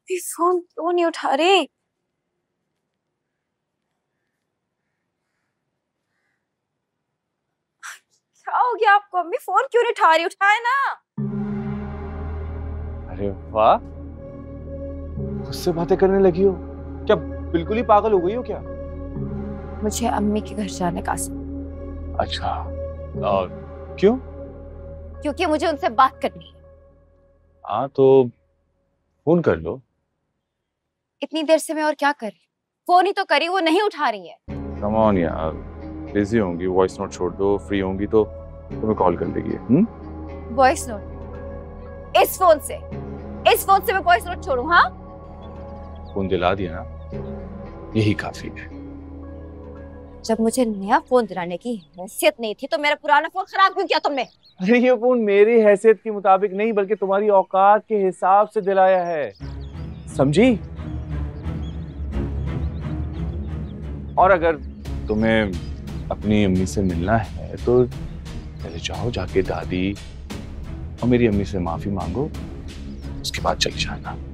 ये फोन क्यों नहीं उठा रही? क्या हो गया आपको अम्मी? फोन क्यों नहीं उठा रही? उठाए ना। अरे वाह, मुझसे बातें करने लगी हो क्या? बिल्कुल ही पागल हो गई हो क्या? मुझे अम्मी के घर जाने का अच्छा, और क्यों? क्योंकि मुझे उनसे बात करनी है। हाँ तो फोन कर लो। इतनी देर से मैं और क्या कर रही? फोन ही तो करी, वो नहीं उठा रही है। कम ऑन यार, बिजी होंगी, वॉइस नोट छोड़ दो, फ्री होंगी तो तुम्हें कॉल कर लेगी। Voice note? इस फोन से मैं वॉइस नोट छोड़ू? हाँ, फोन दिला दिया ना, यही काफी है। जब मुझे नया फोन दिलाने की हैसियत नहीं थी तो मेरा पुराना फोन खराब क्यों किया तुमने? अरे ये फोन मेरी हैसियत के मुताबिक नहीं बल्कि तुम्हारी औकात के हिसाब से दिलाया है, समझी? और अगर तुम्हें अपनी अम्मी से मिलना है तो पहले जाओ, जाके दादी और मेरी अम्मी से माफी मांगो, उसके बाद चले जाना।